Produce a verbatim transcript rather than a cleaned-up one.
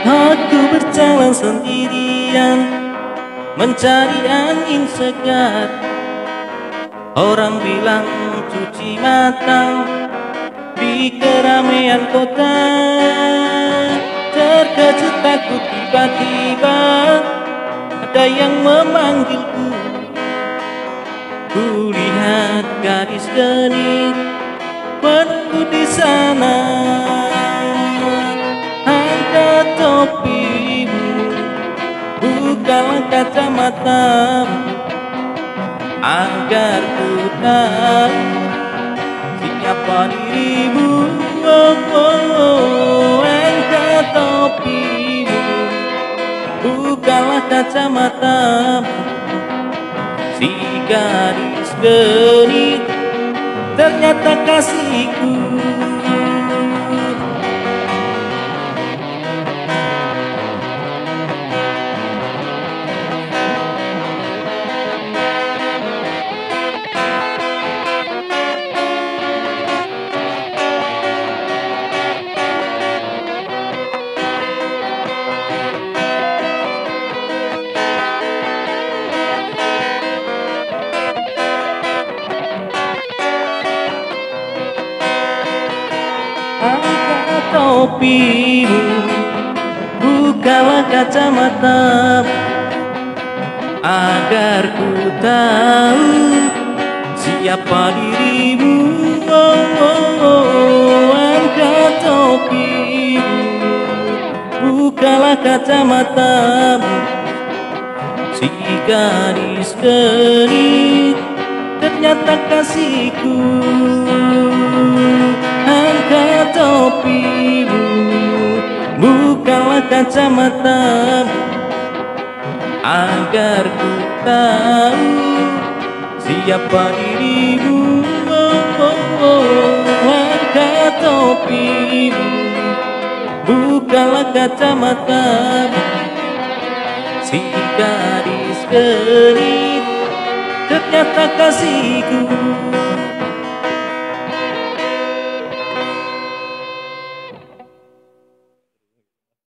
Aku berjalan sendirian mencari angin segar. Orang bilang cuci mata di keramaian kota. Terkejut aku tiba-tiba ada yang memanggilku. Kulihat gadis genit menunggu di sana. Angkat topimu, bukalah kacamatamu, agar ku tahu siapa dirimu. Oh, oh, oh. Angkat topimu, bukalah kacamatamu. Si gadis genit ternyata kasihku. Angkat topimu, bukalah kacamatamu, agar ku tahu siapa dirimu. Oh, oh, oh. Angkat topimu, bukalah kacamatamu. Si gadis genit ternyata kasihku. Angkat topimu, bukalah kacamatamu, agar ku tahu siapa dirimu. Oh, oh, oh. Angkat topimu, bukalah kacamatamu. Si gadis genit ternyata kasihku.